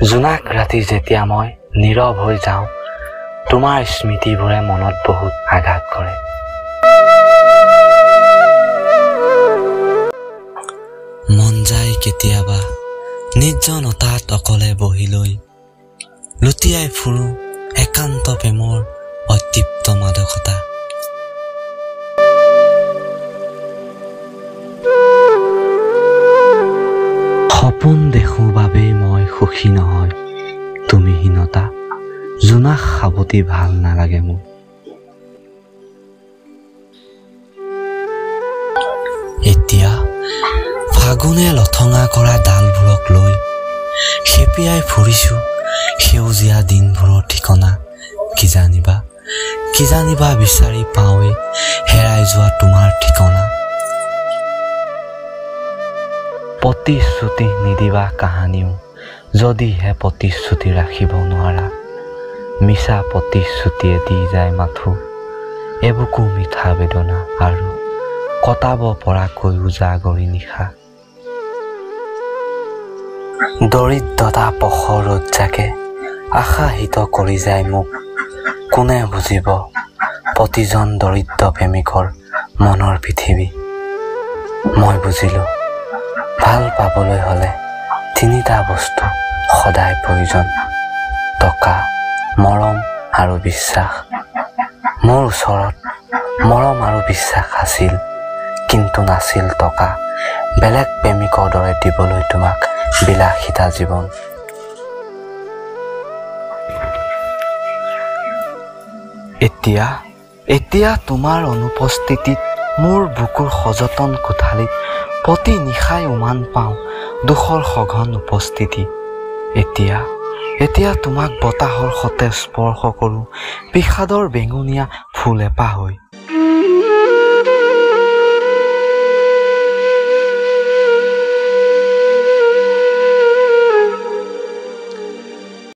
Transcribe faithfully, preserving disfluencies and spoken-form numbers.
জোনাক ৰাতি যেতিয়া মই নীৰৱ হৈ যাওঁ তোমাৰ স্মৃতিবোৰে মনত বহুত আঘাত কৰে মন যায় কেতিয়াবা নিৰ্জনতাত অকলে বহি লৈ লুটিয়াই ফুৰো একান্ত প্ৰেমৰ অতৃপ্ত মাদকতা সপোন দেখো বাবে মই সুখী নহয় তুমি হীনতা জোনাক সাৱতি ভাল নালাগে মোক এতিয়া ফাগুনে লথঙা কৰা ডালবোৰক লৈ খেপিয়াই ফুৰিছো সেউজীয়া দিনবোৰৰ ঠিকনা কি জানিবা কি জানিবা বিচাৰি পাওঁৱে হেৰাই যোৱা তোমাৰ ঠিকনা প্ৰতিশ্ৰুতি নিদিবা কাহানিও যদিহে প্ৰতিশ্ৰুতি ৰাখিব নোৱাৰা মিছা প্ৰতিশ্ৰুতিয়ে দি যায় মাথো এবুকু মিঠা বেদনা আৰু কটাব পৰাকৈ উজাগৰি নিশা দৰিদ্ৰতা পখৰ ৰজ্জাকে আশাহিত কৰি যায় মোক কোনে বুজিব প্ৰতিজন দৰিদ্ৰ প্ৰেমিকৰ মনৰ পৃথিৱী মই বুজিলো ভাল পাবলৈ হলে তিনিটা বস্তু সদায় প্ৰয়োজন টকা মৰম আৰু বিশ্বাস মোৰ ওচৰত মৰম আৰু বিশ্বাস আছিল কিন্তু নাছিল টকা বেলেগ প্ৰেমিকৰ দৰে দিবলৈ তোমাক বিলাসিতা জীৱন এতিয়া এতিয়া তোমাৰ অনুপস্থিতিত মোৰ বুকুৰ সযতন কোঠালিত প্ৰতি নিশাই উমান পাওঁ দুখৰ সঘন উপস্থিতি এতিয়া এতিয়া তোমাক বতাহৰ সতে স্পৰ্শ কৰোঁ বিষাদৰ বেঙুনীয়া ফুল এপাহ হৈ